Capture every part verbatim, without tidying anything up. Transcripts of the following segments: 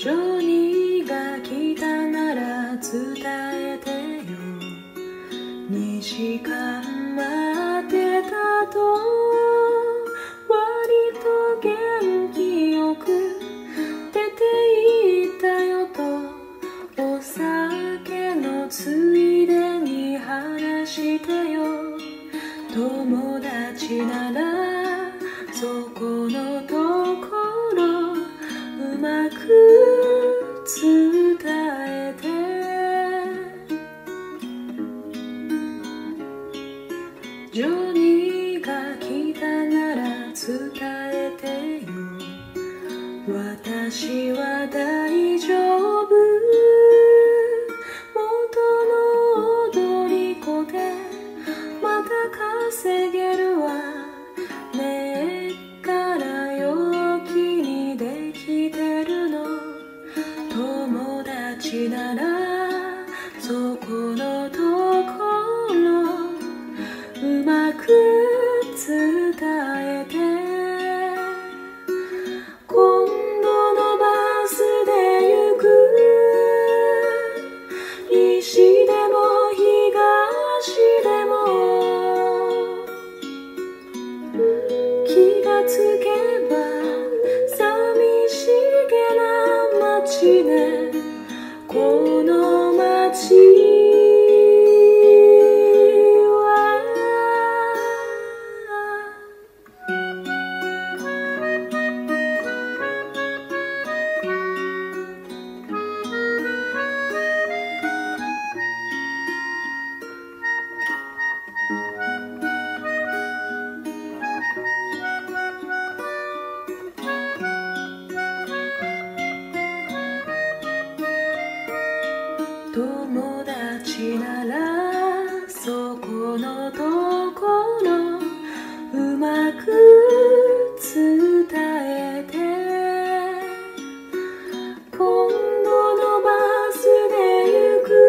ジョニーが来たなら伝えてよ。にじかん待ってたと割と元気よく出て行ったよとお酒のついでに話してよ。友達ならそこのところうまく伝えて。ジョニーが来たなら伝えてよ。私は大丈夫。元の踊り子でまた稼げるわ。根っから陽気にできてるの。友達ならそこのところうまく伝えて。今度のバスで行く。西でも東でも気がつけば寂しげな街ね。この街友達ならそこのところうまく伝えて。今度のバスで行く。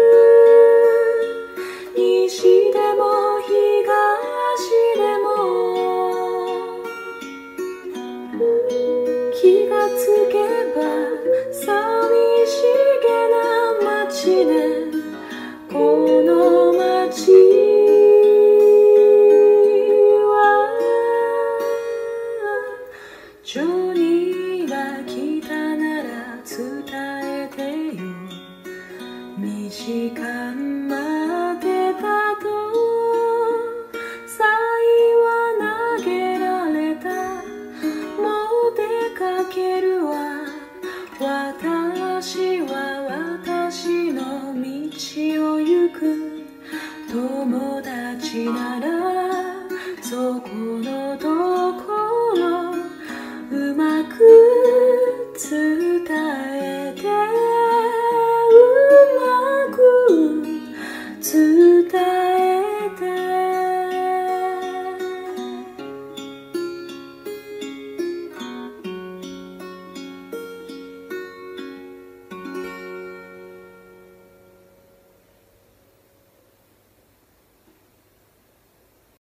西でも東でも気がつけば寂しげな街ね。この街はジョニーが来たなら伝えてよ。にじかん待ってたとサイは投げられた。もう出かけるわ。私は私の道を行く。友達ならそこのと